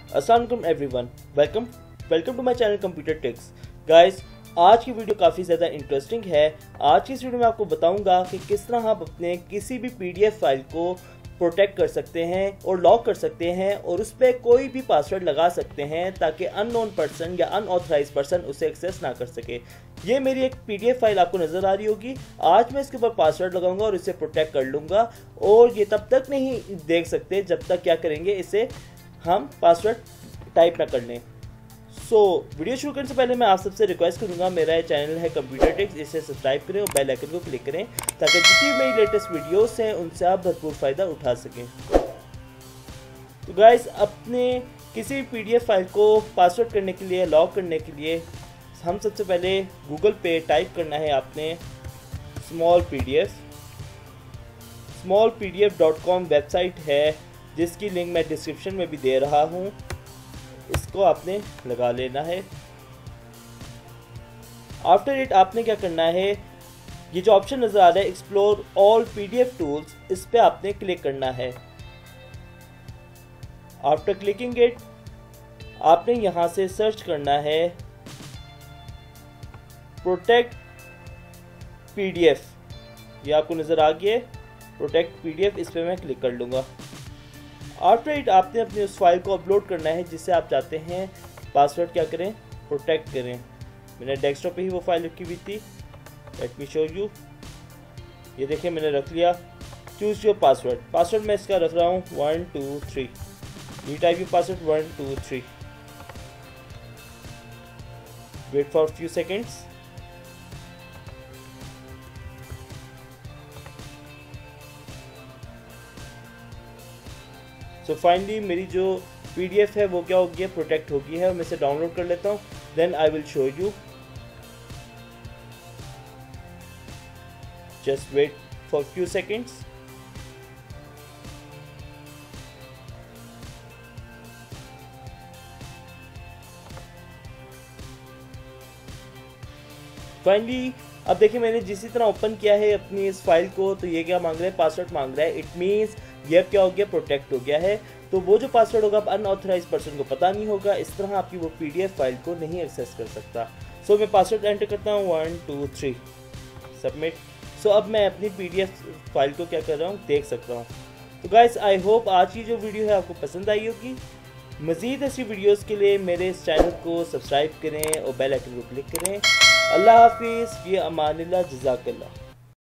अस्सलाम वालेकुम everyone, welcome to my channel computer tips. Guys, आज की वीडियो काफ़ी ज़्यादा इंटरेस्टिंग है। आज की इस वीडियो में आपको बताऊंगा कि किस तरह आप अपने किसी भी पीडीएफ फाइल को प्रोटेक्ट कर सकते हैं और लॉक कर सकते हैं और उस पर कोई भी पासवर्ड लगा सकते हैं ताकि अननोन पर्सन या अनऑथराइज पर्सन उसे एक्सेस ना कर सके। ये मेरी एक पीडीएफ फाइल आपको नज़र आ रही होगी। आज मैं इसके ऊपर पासवर्ड लगाऊंगा और इसे प्रोटेक्ट कर लूँगा और ये तब तक नहीं देख सकते जब तक क्या करेंगे, इसे हम पासवर्ड टाइप ना कर लें। वीडियो शुरू करने से पहले मैं आप सबसे रिक्वेस्ट करूंगा, मेरा ये चैनल है कंप्यूटर टिप्स, इसे सब्सक्राइब करें और बेल आइकन को क्लिक करें ताकि जितनी मेरी लेटेस्ट वीडियोस हैं उनसे आप भरपूर फ़ायदा उठा सकें। तो गाइस, अपने किसी पीडीएफ फाइल को पासवर्ड करने के लिए, लॉक करने के लिए हम सबसे पहले गूगल पे टाइप करना है आपने smallpdf.com वेबसाइट है जिसकी लिंक मैं डिस्क्रिप्शन में भी दे रहा हूँ। इसको आपने लगा लेना है। आफ्टर इट आपने क्या करना है, ये जो ऑप्शन नज़र आ रहा है एक्सप्लोर ऑल पीडीएफ टूल्स, इस पे आपने क्लिक करना है। आफ्टर क्लिकिंग इट आपने यहाँ से सर्च करना है प्रोटेक्ट पीडीएफ। ये आपको नज़र आ गया है प्रोटेक्ट पीडीएफ, इस पे मैं क्लिक कर लूँगा। आफ्टर इट आपने अपनी उस फाइल को अपलोड करना है जिससे आप चाहते हैं पासवर्ड क्या करें, प्रोटेक्ट करें। मैंने डेस्कटॉप पे ही वो फाइल रखी हुई थी। Let me show you. ये देखिए मैंने रख लिया। चूज़ योर पासवर्ड मैं इसका रख रहा हूँ 1 2 3। Retype your password 1 2 3। Wait for few seconds. तो फाइनली मेरी जो पीडीएफ है वो क्या हो गई है, प्रोटेक्ट हो गई है। मैं इसे डाउनलोड कर लेता हूँ, then I will show you. Just wait for few seconds. Finally अब देखिए मैंने जिस तरह ओपन किया है अपनी इस फाइल को, तो ये क्या मांग रहा है, पासवर्ड मांग रहा है। इट मीन्स ये क्या हो गया, प्रोटेक्ट हो गया है। तो वो जो पासवर्ड होगा अनऑथराइज पर्सन को पता नहीं होगा, इस तरह आपकी वो पीडीएफ फाइल को नहीं एक्सेस कर सकता। मैं पासवर्ड एंटर करता हूँ 1 2 3, सबमिट। अब मैं अपनी पीडीएफ फाइल को क्या कर रहा हूँ, देख सकता हूँ। तो गाइस, आई होप आज की जो वीडियो है आपको पसंद आई होगी। मज़ीद ऐसी वीडियोज़ के लिए मेरे इस चैनल को सब्सक्राइब करें और बेल आइकन को क्लिक करें। अल्लाह हाफिज़, फ़ी अमानिल्लाह, जज़ाकल्लाह।